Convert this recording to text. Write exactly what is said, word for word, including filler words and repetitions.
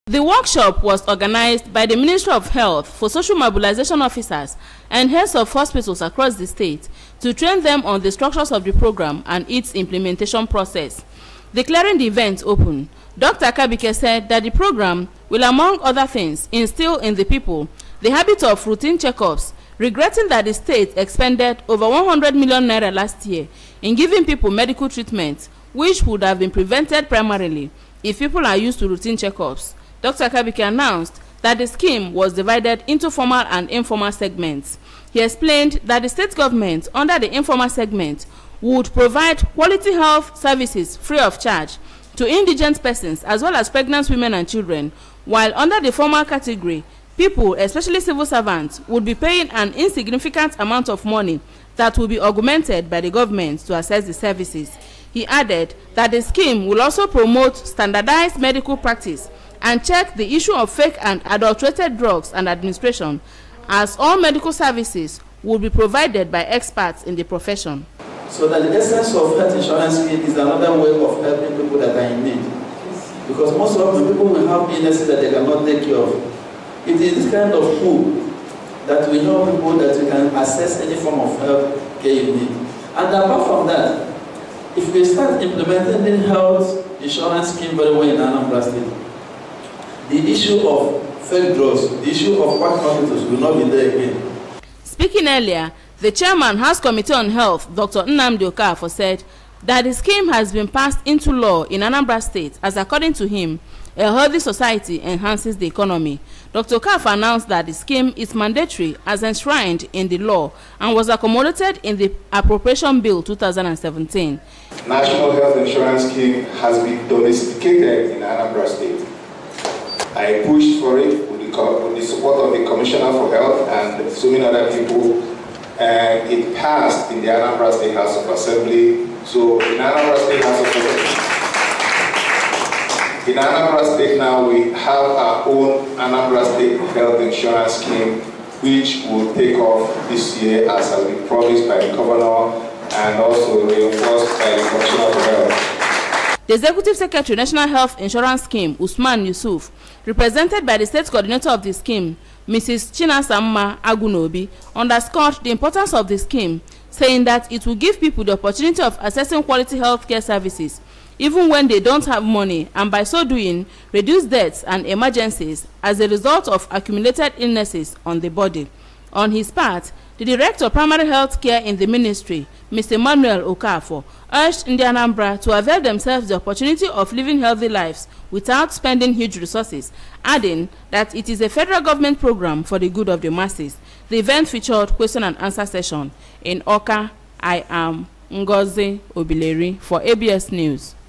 The workshop was organized by the Ministry of Health for Social Mobilization Officers and heads of hospitals across the state to train them on the structures of the program and its implementation process. Declaring the event open, Doctor Akabike said that the program will, among other things, instill in the people the habit of routine checkups, regretting that the state expended over one hundred million naira last year in giving people medical treatment, which would have been prevented primarily if people are used to routine checkups. Doctor Akabike announced that the scheme was divided into formal and informal segments. He explained that the state government, under the informal segment, would provide quality health services free of charge to indigent persons as well as pregnant women and children, while under the formal category, people, especially civil servants, would be paying an insignificant amount of money that will be augmented by the government to access the services. He added that the scheme will also promote standardized medical practice and check the issue of fake and adulterated drugs and administration, as all medical services will be provided by experts in the profession. So that the essence of health insurance scheme is another way of helping people that are in need. Because most of the people will have illnesses that they cannot take care of. It is this kind of pool that we help people that you can access any form of health care you need. And apart from that, if we start implementing the health insurance scheme very well in Anambra State, the issue of fake drugs, the issue of quack hospitals will not be there again. Speaking earlier, the chairman, House Committee on Health, Doctor Nnamdi Okafor, said that the scheme has been passed into law in Anambra State as, according to him, a healthy society enhances the economy. Doctor Okafor announced that the scheme is mandatory as enshrined in the law and was accommodated in the Appropriation Bill two thousand seventeen. National Health Insurance Scheme has been domesticated in Anambra State. I pushed for it with the, with the support of the Commissioner for Health and so many other people, and it passed in the Anambra State House of Assembly. So in Anambra State House of Assembly, in Anambra State now we have our own Anambra State Health Insurance Scheme, which will take off this year as has been promised by the Governor and also reinforced by the Commissioner for Health. The Executive Secretary, National Health Insurance Scheme, Usman Yusuf, represented by the state coordinator of the scheme, Missus Chinasamma Agunobi, underscored the importance of the scheme, saying that it will give people the opportunity of accessing quality health care services, even when they don't have money, and by so doing, reduce deaths and emergencies as a result of accumulated illnesses on the body. On his part, the Director of Primary Health Care in the ministry, Mister Emmanuel Okafor, urged Ndi Anambra to avail themselves the opportunity of living healthy lives without spending huge resources, adding that it is a federal government program for the good of the masses. The event featured question and answer session. In Oka, I am Ngozi Obileri for A B S News.